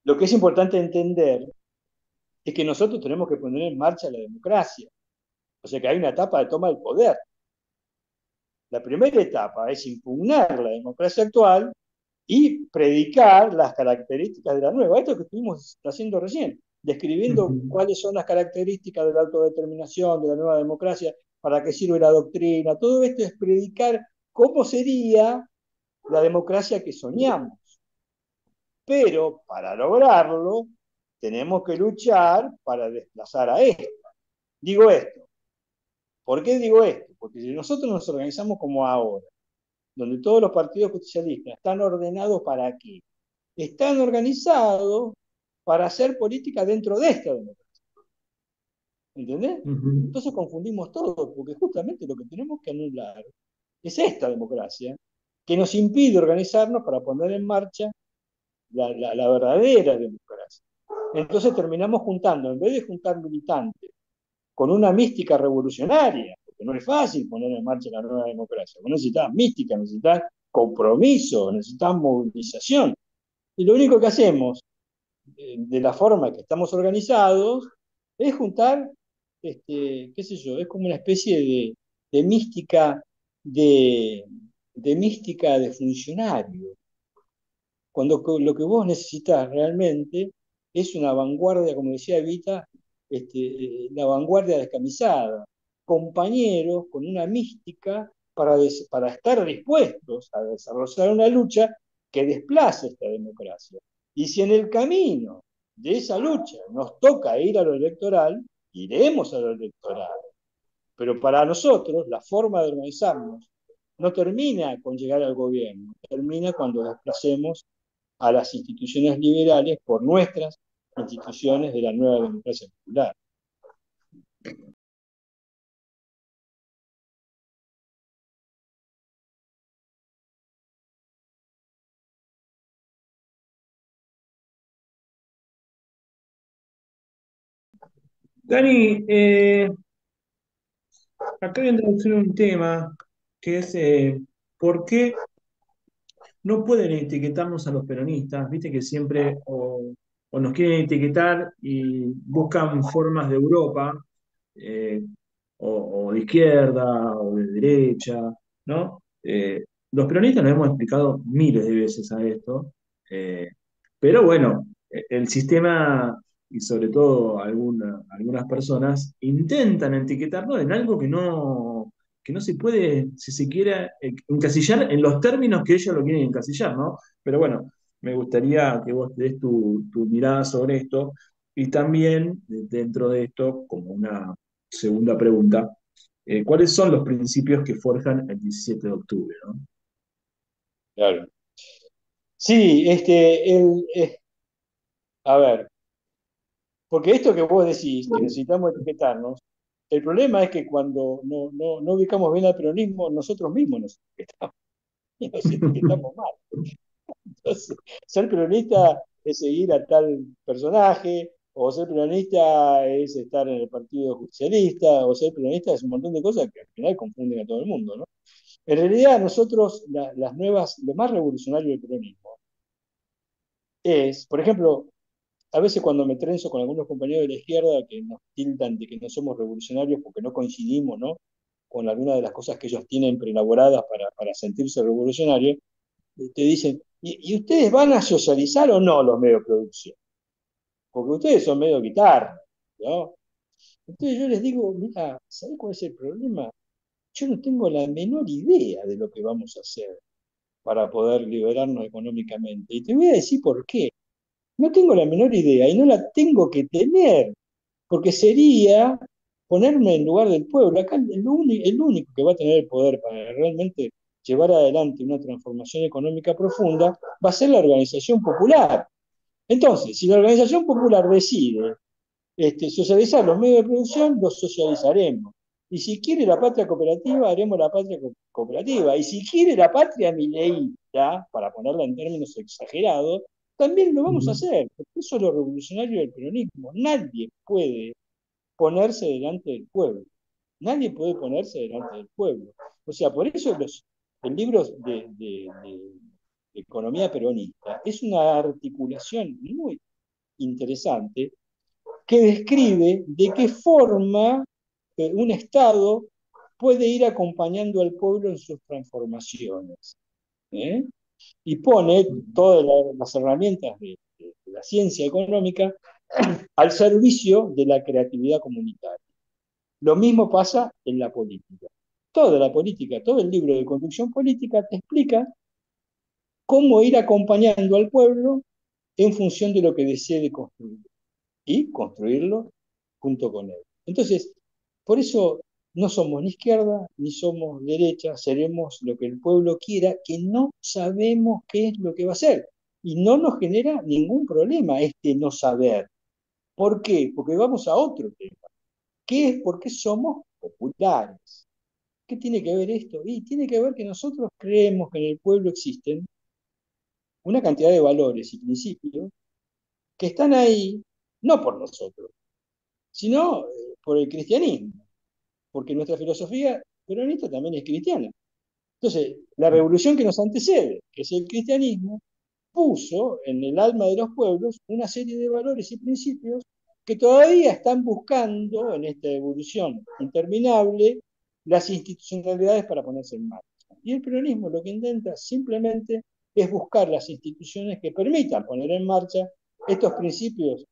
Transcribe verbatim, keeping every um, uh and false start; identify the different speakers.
Speaker 1: Lo que es importante entender es que nosotros tenemos que poner en marcha la democracia. O sea que hay una etapa de toma del poder. La primera etapa es impugnar la democracia actual y predicar las características de la nueva. Esto que estuvimos haciendo recién, describiendo
Speaker 2: Ujú.
Speaker 1: cuáles son las características de la autodeterminación, de la nueva democracia, para qué sirve la doctrina. Todo esto es predicar cómo sería la democracia que soñamos. Pero para lograrlo, tenemos que luchar para desplazar a esto. Digo esto. ¿Por qué digo esto? Porque si nosotros nos organizamos como ahora, donde todos los partidos justicialistas están ordenados para qué? Están organizados para hacer política dentro de esta democracia. ¿Entendés?
Speaker 2: Ujú.
Speaker 1: Entonces confundimos todo, porque justamente lo que tenemos que anular es esta democracia que nos impide organizarnos para poner en marcha la, la, la verdadera democracia. Entonces terminamos juntando, en vez de juntar militantes con una mística revolucionaria, porque no es fácil poner en marcha la nueva democracia. Vos necesitas mística, necesitas compromiso, necesitas movilización. Y lo único que hacemos, eh, de la forma que estamos organizados, es juntar, este, qué sé yo, es como una especie de, de mística de, de mística de funcionario. Cuando lo que vos necesitas realmente es una vanguardia, como decía Evita, este, la vanguardia descamisada, compañeros con una mística para, des, para estar dispuestos a desarrollar una lucha que desplace esta democracia. Y si en el camino de esa lucha nos toca ir a lo electoral, iremos a lo electoral. Pero para nosotros, la forma de organizarnos no termina con llegar al gobierno, termina cuando desplacemos a las instituciones liberales por nuestras instituciones de la nueva democracia popular.
Speaker 2: Dani, eh, acá voy a introducir un tema que es eh, ¿por qué no pueden etiquetarnos a los peronistas? Viste que siempre o, o nos quieren etiquetar y buscan formas de Europa, eh, o, o de izquierda o de derecha, ¿no? Eh, los peronistas nos hemos explicado miles de veces a esto, eh, pero bueno, e- el sistema y sobre todo alguna- algunas personas intentan etiquetarnos en algo que no, que no se puede, si se quiere, eh, encasillar en los términos que ellos lo quieren encasillar, ¿no? Pero bueno, me gustaría que vos des tu, tu mirada sobre esto y también de- dentro de esto, como una segunda pregunta, eh, ¿cuáles son los principios que forjan el diecisiete de octubre, ¿no?
Speaker 1: Claro. Sí, este, el, eh, a ver, porque esto que vos decís, que necesitamos etiquetarnos, el problema es que cuando no, no, no ubicamos bien al peronismo, nosotros mismos nos etiquetamos y nos etiquetamos mal. Entonces, ser peronista es seguir a tal personaje, o ser peronista es estar en el partido justicialista, o ser peronista es un montón de cosas que al final confunden a todo el mundo, ¿no? En realidad, nosotros, la, las nuevas, lo más revolucionario del peronismo es, por ejemplo, a veces cuando me trenzo con algunos compañeros de la izquierda que nos tildan de que no somos revolucionarios porque no coincidimos, ¿no?, con algunas de las cosas que ellos tienen preelaboradas para, para sentirse revolucionarios, te dicen, ¿y, ¿y ustedes van a socializar o no los medios de producción? Porque ustedes son medio guitarra, ¿no? Entonces yo les digo, mira, ¿sabés cuál es el problema? Yo no tengo la menor idea de lo que vamos a hacer para poder liberarnos económicamente. Y te voy a decir por qué. No tengo la menor idea y no la tengo que tener, porque sería ponerme en lugar del pueblo. Acá el, uni- el único que va a tener el poder para realmente llevar adelante una transformación económica profunda va a ser la organización popular. Entonces, si la organización popular decide este, socializar los medios de producción, los socializaremos. Y si quiere la patria cooperativa, haremos la patria co- cooperativa. Y si quiere la patria mileísta, para ponerla en términos exagerados, también lo vamos a
Speaker 2: Ujú.
Speaker 1: hacer. Porque eso es lo revolucionario del peronismo. Nadie puede ponerse delante del pueblo. Nadie puede ponerse delante del pueblo. O sea, por eso los, el libro de, de, de, de economía peronista es una articulación muy, interesante que describe de qué forma eh, un Estado puede ir acompañando al pueblo en sus transformaciones. ¿eh? Y pone todas las herramientas de, de, de la ciencia económica al servicio de la creatividad comunitaria. Lo mismo pasa en la política. Toda la política, todo el libro de construcción política te explica cómo ir acompañando al pueblo en función de lo que desee construir y construirlo junto con él. Entonces, por eso no somos ni izquierda ni somos derecha, seremos lo que el pueblo quiera, que no sabemos qué es lo que va a hacer. Y no nos genera ningún problema este no saber. ¿Por qué? Porque vamos a otro tema. ¿Qué es? Porque somos populares. ¿Qué tiene que ver esto? Y tiene que ver que nosotros creemos que en el pueblo existen una cantidad de valores y principios que están ahí no por nosotros, sino eh, por el cristianismo, porque nuestra filosofía peronista también es cristiana. Entonces, la revolución que nos antecede, que es el cristianismo, puso en el alma de los pueblos una serie de valores y principios que todavía están buscando en esta evolución interminable las institucionalidades para ponerse en marcha. Y el peronismo lo que intenta simplemente es buscar las instituciones que permitan poner en marcha estos principios